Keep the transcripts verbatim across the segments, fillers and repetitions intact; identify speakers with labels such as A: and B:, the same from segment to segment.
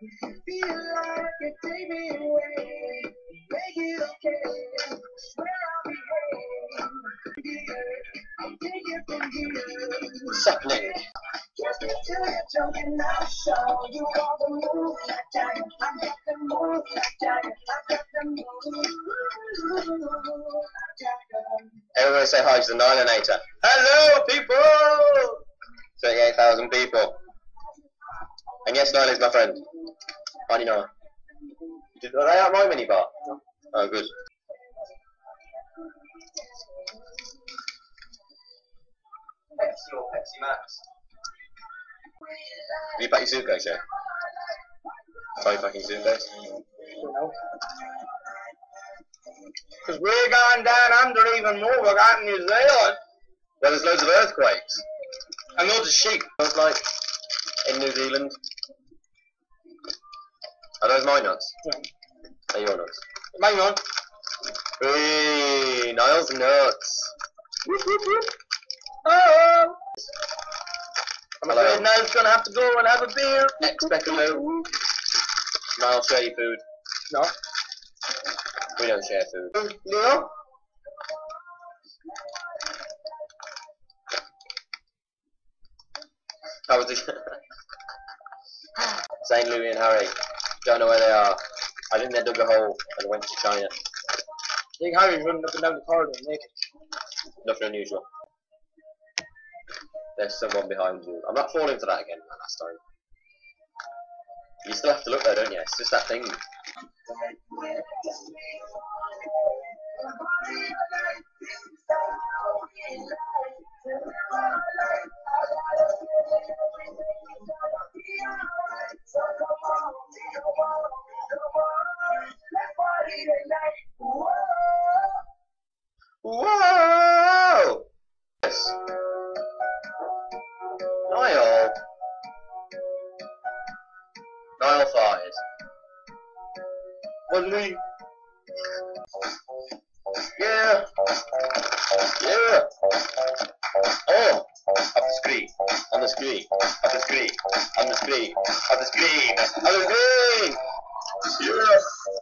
A: Feel like it, take me away. Make it okay. Swear I'll behave. I'll take it from here.
B: What's happening?
A: Just until you're jumping, I'll show you all the moves like Jagger. I got the moves like Jagger. I got the moves like Jagger.
B: Everyone say hi to the Nylanator. Hello, people! thirty-eight thousand people. And yes, Nile is my friend. How do you know? Did they have my minibar? No. Oh, good. Pepsi or Pepsi Max? Have you packed your suitcase yet? Are you packing your suitcase?
C: No. Because we're going down under even more. We're going to New Zealand.
B: Well, there's loads of earthquakes. And loads of sheep. Looks like in New Zealand. Are those my nuts?
C: Yeah.
B: Are your nuts?
C: Hang on.
B: Hey, Niall's nuts.
C: Oh! I'm
B: Hello.
C: afraid Niall's going to have to go and have a beer.
B: Expectable. Niall, share your food.
C: No.
B: We don't share food.
C: Leo?
B: How was the Saint Louis and Harry? Don't know where they are. I think they dug a hole and went to China.
C: I think Harry's running up and down the corridor naked.
B: Nothing unusual. There's someone behind you. I'm not falling for that again like last time. You still have to look there, don't you? It's just that thing. Whoa! Yes. Niall. Niall farted.
C: Well, Lee.
B: Yeah. Yeah. Oh, up the screen. On the screen. Up the screen. On the screen. Up the screen. Up the screen.
A: Yeah.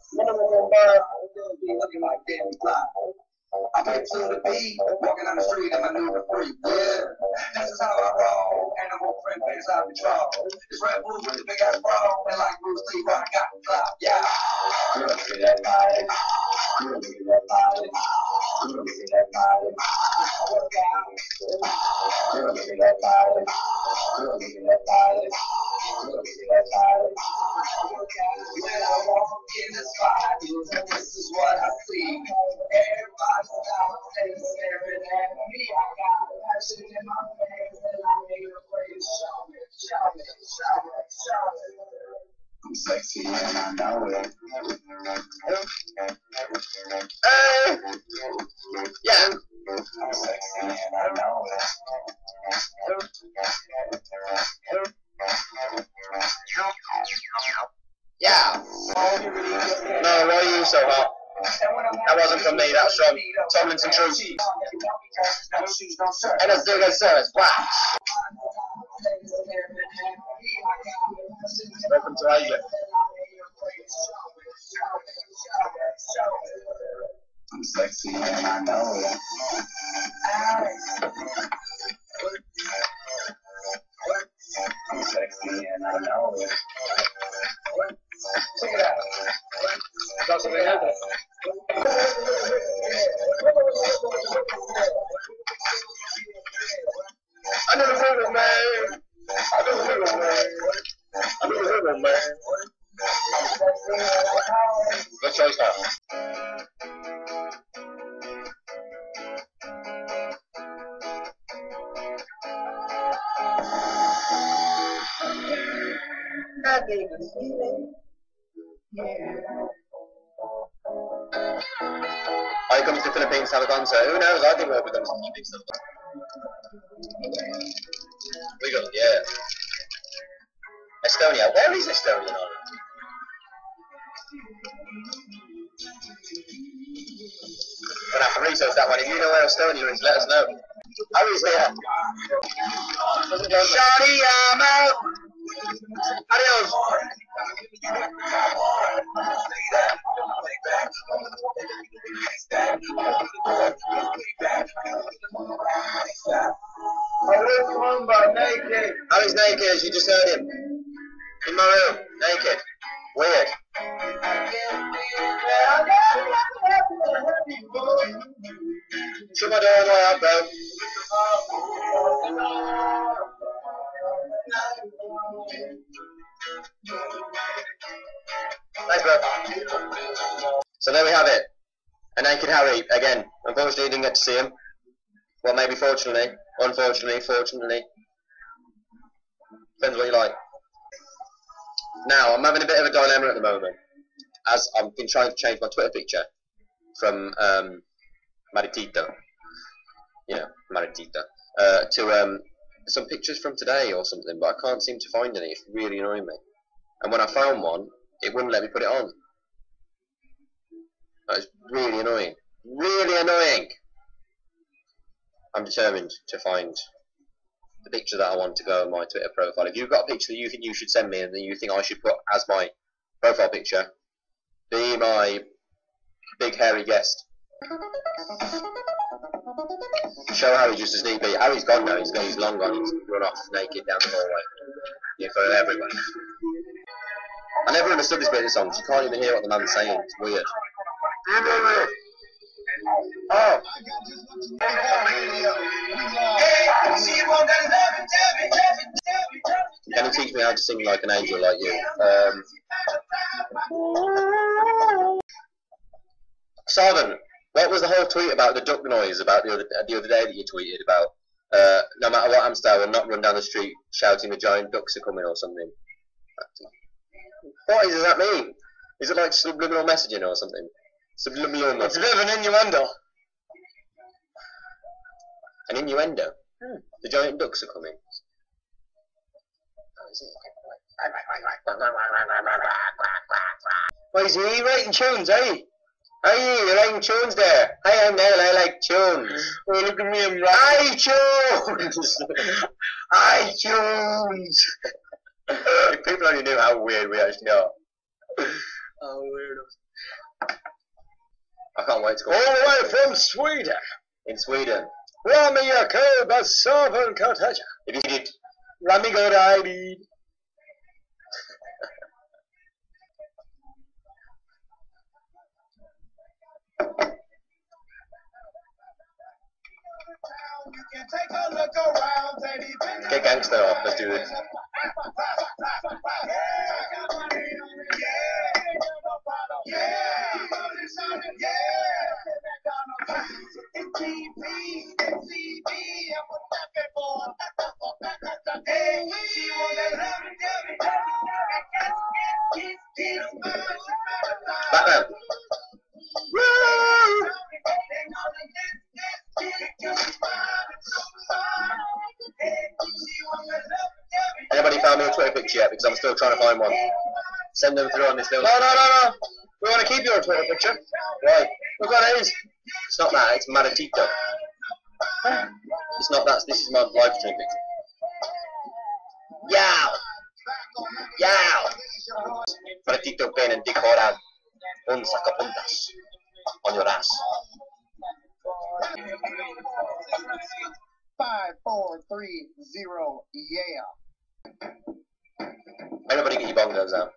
A: Looking like damn fly. I went to the beat, walking on the street and I knew the freak. Yeah, this is how I roll. And the whole friend base out of control. This Red Bull with the big ass bro. And like Bruce Lee, I got the clout. Yeah. Look at that body. Look at that body. Look at that body. I work out. Look at that body. Look at that body. Look at that body. I work out. When I walk in the spot, this is what I see. Everybody stops and staring at me. I got passion in my face and I ain't afraid to show it, show it, show it, show it. I'm sexy and I know it.
B: Hey! Yeah.
A: I'm sexy and I know it.
B: Yeah. No, why are you so hot? That wasn't from me, that was from Tomlinson Truth. And it's doing a service. Wow. Welcome to Asia.
A: I'm sexy and I know it. I'm sexy and I know it. Check it out.
C: Got something happening.
B: I know the river, man. I know the river, man. I know the river, man. Good choice, now.
A: I gave a feeling. Yeah.
B: Are you coming to the Philippines to have a concert? Who knows? I think we'll be coming to the Philippines to have a concert. We got, yeah. Estonia. Where is Estonia on? We'll have to research that one. If you know where Estonia is, let us know. Harry's here. Shawty, I'm out. Adios. In my room, naked. Weird. Shut my door on the way out, bro. Thanks, bro. So there we have it. A naked Harry, again. Unfortunately, you didn't get to see him. Well, maybe fortunately. Unfortunately, fortunately. Depends what you like. Now, I'm having a bit of a dilemma at the moment, as I've been trying to change my Twitter picture from um, Maritito, you know, Maritito, uh, to um, some pictures from today or something, but I can't seem to find any. It's really annoying me. And when I found one, it wouldn't let me put it on. That's really annoying. Really annoying! I'm determined to find the picture that I want to go on my Twitter profile. If you've got a picture that you think you should send me and that you think I should put as my profile picture, be my big hairy guest. Show Harry just a sneak peek. Harry's gone now. He's, he's long gone. He's run off naked down the hallway in front of everyone. I never understood this bit of the songs. You can't even hear what the man's saying. It's weird. Oh. Can you teach me how to sing like an angel like you? Um, Sarvan, what was the whole tweet about the duck noise about the other, the other day that you tweeted about? Uh, no matter what Amstel will not run down the street shouting the giant ducks are coming or something. What does that mean? Is it like subliminal messaging or something? Subliminal messaging. It's a bit of an innuendo. An innuendo? Hmm. The giant ducks are coming. Oh, is it? Why is he writing tunes, eh? Hey, you're writing tunes there. Hi, I'm Neil, I like tunes. Oh, look at me, I'm writing tunes. iTunes. If people only knew how weird we actually are. Oh, weirdos. I can't wait to go. All the way from Sweden. In Sweden. Rami Yakuba Sarvan Kotecha. If you did. Rami Godai. Get gangster off, let's do this. Batman. Anybody found me a Twitter picture yet? Because I'm still trying to find one. Send them through on this little... No, no, no, no. We want to keep your Twitter picture. Why? Look what it is. It's not that. It's Maritito. It's not that. This is my live stream picture. Yow! Yow! Maritito pen and dick hard un sacapuntas on your ass.
A: Five, four, three, zero, yeah.
B: Everybody get your bongos out.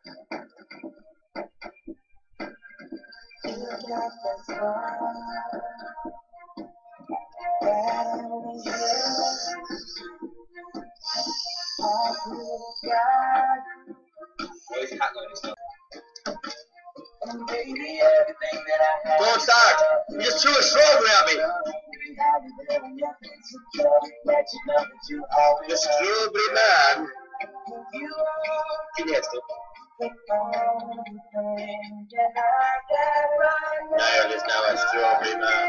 B: Don't start! You just threw a strawberry at me! The strawberry man! Can you hear still? Niall is now a strawberry man.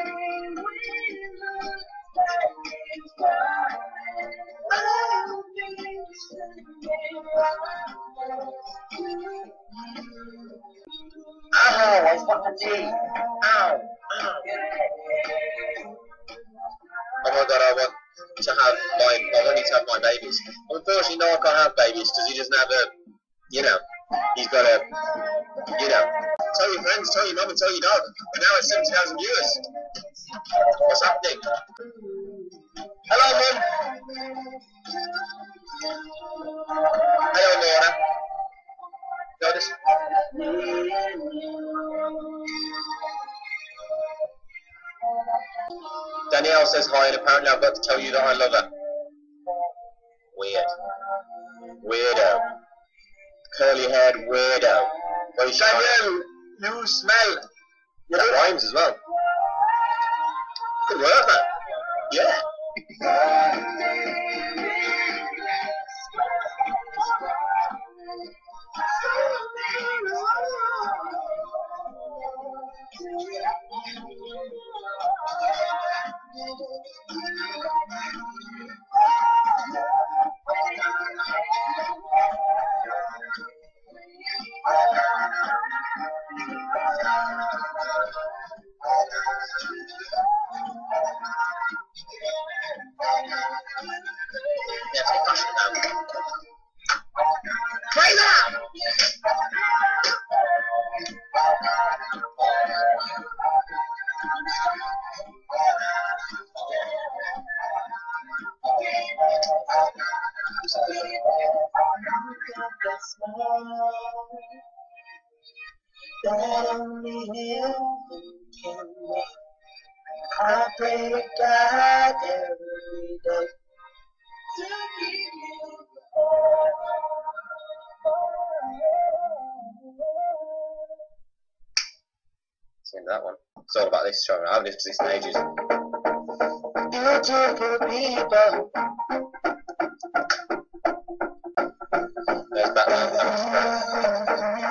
B: Ow, I fucked the tea. Ow, ow. Oh my god, I want to have my, I want you to have my babies. Unfortunately, no, I can't have babies because he doesn't have a, you know, he's got a, you know. Tell your friends, tell your mum and tell your dog. We're now at seventy thousand viewers. What's happening? Hello, mum. Hello, Laura. Danielle says hi, and apparently I've got to tell you that I love her. Weird. Weirdo. Curly-haired weirdo. Well,
C: Danielle, you smell.
B: That rhymes as well. Good work, man. Yeah. Yeah, take passion now. Play that!
A: That only Him can make. I pray to God every day to give you.
B: Sing that one. It's all about this show. I haven't listened to this in ages.
A: Beautiful people.
B: There's Batman.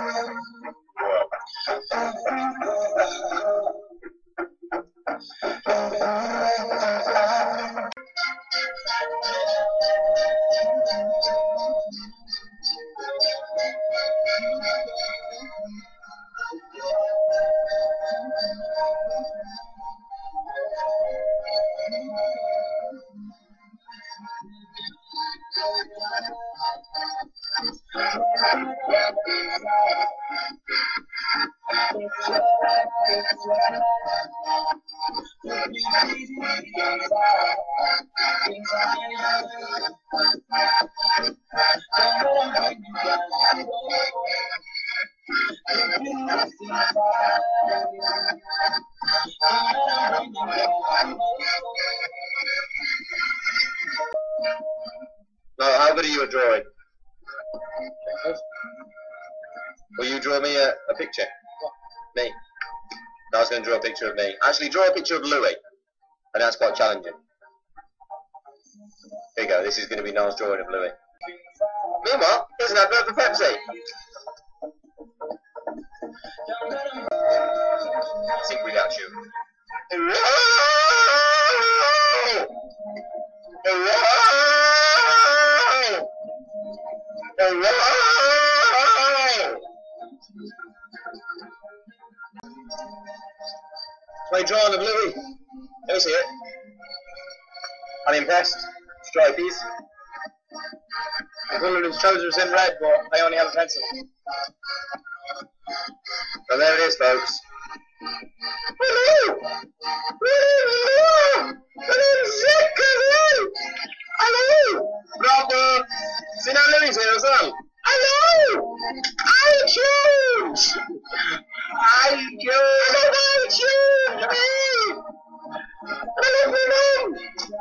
B: No, how good are you at drawing? Will you draw me a, a picture? Me? No, I was going to draw a picture of me. Actually, draw a picture of Louis. And that's quite challenging. Here you go, this is going to be Noel's drawing of Louis. Meanwhile, here's an advert for Pepsi. Sing without you. Hello! Hello! Hello! My drawing of Louis. Let me see it. I'm impressed. Stripies. The colour of his trousers in red, but I only have a pencil. So there it is, folks. Hello! Hello! Hello! Hello! Bravo! See now Louis here as well. Hello! iTunes! iTunes! Hello, iTunes! Hey! Hello, hello!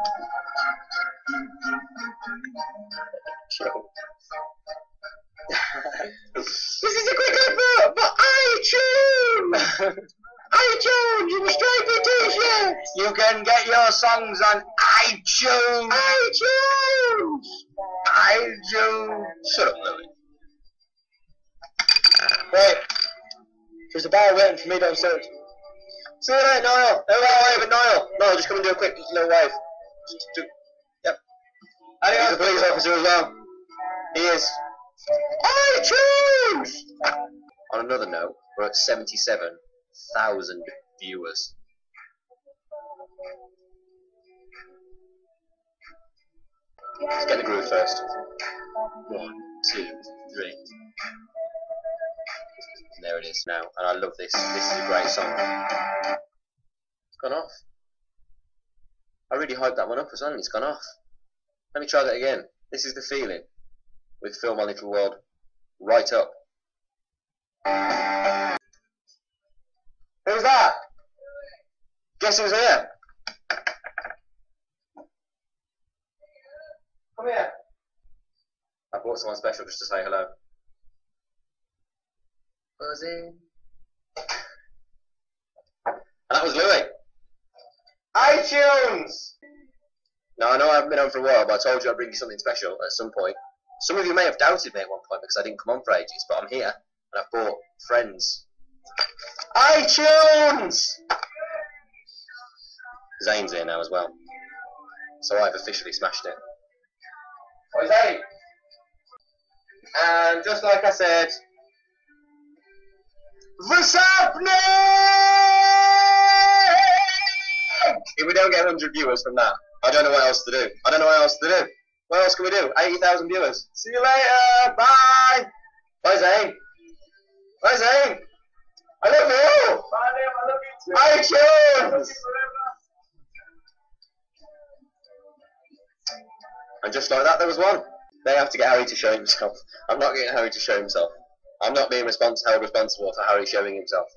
B: This is a quick advert for iTunes! iTunes, you stripy t-shirt!
C: You can get your songs on iTunes.
A: iTunes!
C: iTunes.
B: Shut up, Louis.
C: Right. There's a bar waiting for me downstairs.
B: See you later, Niall. No, wave at Niall. Niall, just come and do a quick little wave. Just do, yep. He's a police officer as well. He is. iTunes! On another note, we're at seventy-seven thousand viewers. Let's get the groove first. One, two, three. And there it is now. And I love this. This is a great song. It's gone off. I really hyped that one up as well, and it's gone off. Let me try that again. This is The Feeling with Film My Little World right up. Who's that? Guess who's here? Come here. I brought someone special just to say hello. Buzzy. And that was Louis. iTunes! Now, I know I haven't been on for a while, but I told you I'd bring you something special at some point. Some of you may have doubted me at one point because I didn't come on for ages, but I'm here, and I've brought friends. iTunes! Zane's here now as well. So I've officially smashed it. Oi, Zane! And just like I said, what's happening? If we don't get one hundred viewers from that, I don't know what else to do. I don't know what else to do. What else can we do? eighty thousand viewers. See you later. Bye. Bye, Zane. Bye, Zane. I love you. Bye, I love you too. iTunes. And just like that, there was one. They have to get Harry to show himself. I'm not getting Harry to show himself. I'm not being respons held responsible for Harry showing himself.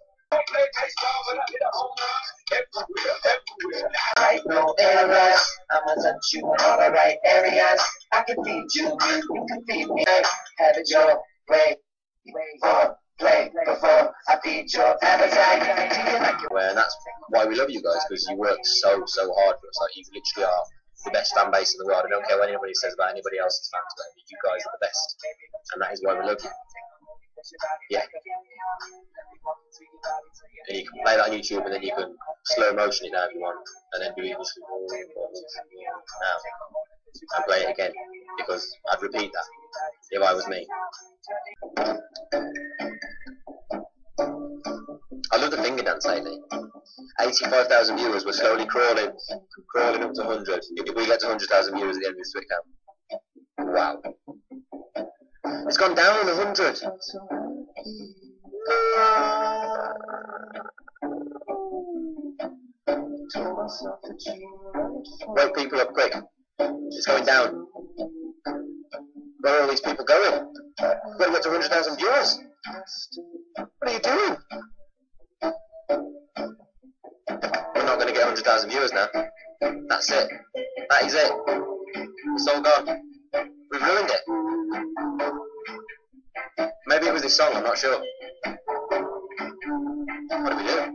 A: I know errors. I'ma touch you in all the right areas. I can feed you, you can feed me. Have it your way, for play before I feed your appetite.
B: Well, and that's why we love you guys, because you work so so hard for us. Like, you literally are the best fan base in the world. I don't care what anybody says about anybody else's fans, but you guys are the best, and that is why we love you. Yeah. And you can play that on YouTube, and then you can slow motion it now if you want, and then do it now and play it again, because I'd repeat that if I was me. I love the finger dance lately. eighty-five thousand viewers. We're slowly crawling, crawling up to one hundred. If we get to one hundred thousand viewers at the end of this week now, wow. It's gone down one hundred. Wake people up quick. It's going down. Where are all these people going? We've got to get to one hundred thousand viewers. What are you doing? We're not going to get one hundred thousand viewers now. That's it. That is it. It's all gone. We've ruined it. Maybe it was this song, I'm not sure. What do we do?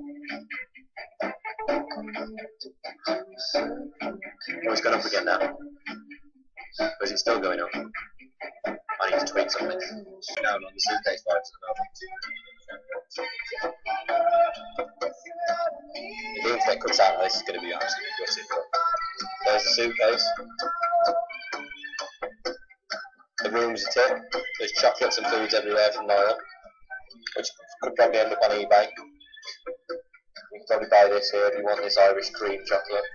B: Oh, it's gone up again now. Or is it still going up? I need to tweak something. Down on the suitcase vibes at the moment. If the internet cuts out, this is going to be absolutely gutted. There's the suitcase. The room's a tip. There's chocolates and foods everywhere from Niall, which could probably end up on eBay. You can probably buy this here if you want this Irish cream chocolate.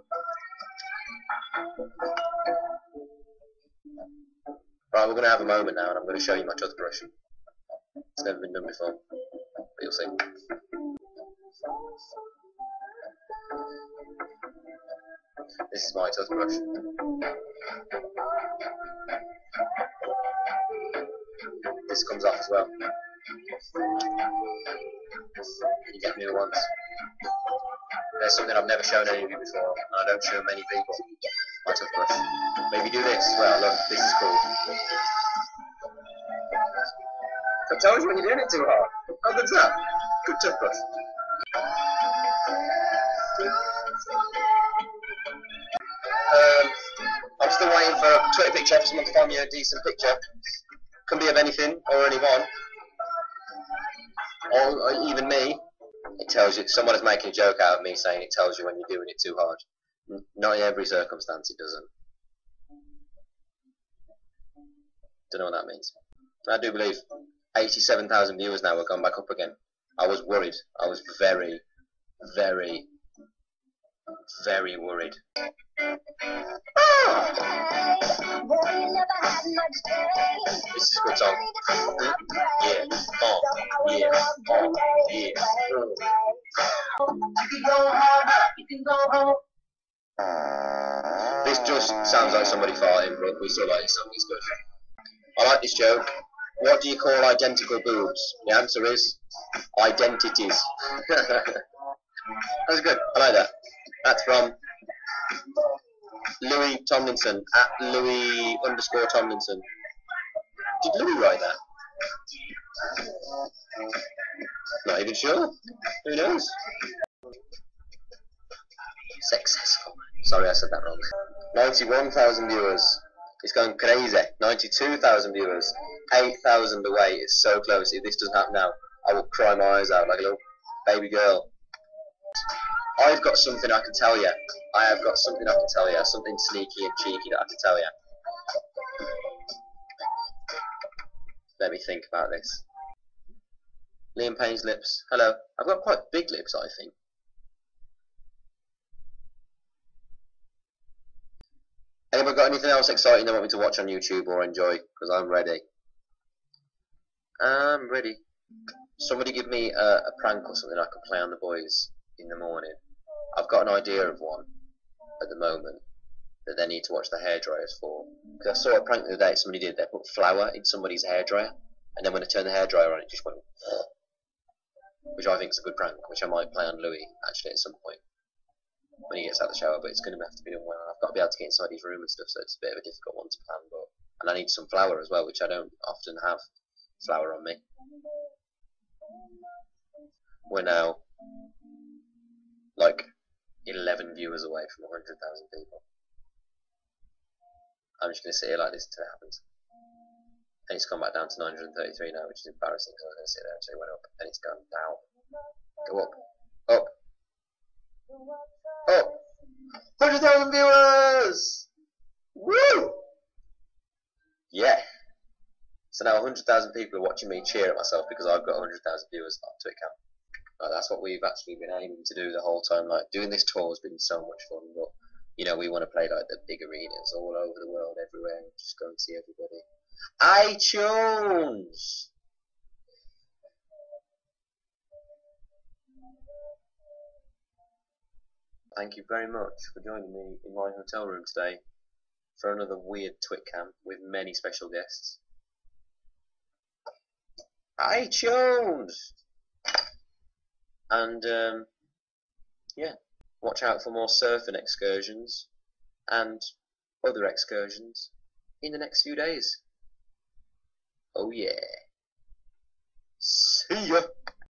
B: Right, we're going to have a moment now, and I'm going to show you my toothbrush. It's never been done before, but you'll see. This is my toothbrush. This comes off as well. You get new ones. There's something I've never shown any of you before, and I don't show many people my toothbrush. Maybe do this as well. Look, this is cool. I told you when you're doing it too hard. How good's that? Good toothbrush. Um, I'm still waiting for a Twitter picture for someone to find me a decent picture. Can be of anything or anyone, or, or even me. It tells you, someone is making a joke out of me saying it tells you when you're doing it too hard. N not in every circumstance it doesn't. Don't know what that means. I do believe eighty-seven thousand viewers now have gone back up again. I was worried. I was very, very, very worried. This is a good song. Yeah, oh, yeah, oh, yeah. This just sounds like somebody farting, but we still like this song, it's good. I like this joke. What do you call identical boobs? The answer is identities. That's good. I like that. That's from Louis Tomlinson at Louis underscore Tomlinson. Did Louis write that? Not even sure. Who knows? Successful. Sorry, I said that wrong. ninety-one thousand viewers. It's going crazy. ninety-two thousand viewers. eight thousand away. It's so close. If this doesn't happen now, I will cry my eyes out like a little baby girl. I've got something I can tell you. I have got something I can tell you. Something sneaky and cheeky that I can tell you. Let me think about this. Liam Payne's lips. Hello. I've got quite big lips, I think. Anybody got anything else exciting they want me to watch on YouTube or enjoy? Because I'm ready. I'm ready. Somebody give me a, a prank or something I can play on the boys in the morning. I've got an idea of one at the moment that they need to watch the hairdryers for. Because I saw a prank the other day somebody did. They put flour in somebody's hairdryer, and then when they turned the hairdryer on, it just went, which I think is a good prank, which I might play on Louis actually at some point when he gets out of the shower. But it's going to have to be done well. I've got to be able to get inside his room and stuff, so it's a bit of a difficult one to plan. But and I need some flour as well, which I don't often have flour on me. We're now like eleven viewers away from one hundred thousand people. I'm just going to sit here like this until it happens. And it's gone back down to nine hundred thirty-three now, which is embarrassing because I was going to sit there until it went up, and it's gone down. Go up. Up. Up. one hundred thousand viewers! Woo! Yeah. So now one hundred thousand people are watching me cheer at myself because I've got one hundred thousand viewers on Twitter. Like, that's what we've actually been aiming to do the whole time. Like, doing this tour has been so much fun, but you know, we want to play like the big arenas all over the world, everywhere, and just go and see everybody. iTunes! Thank you very much for joining me in my hotel room today for another weird Twitcam with many special guests. iTunes! And, um, yeah, watch out for more surfing excursions and other excursions in the next few days. Oh yeah. See ya!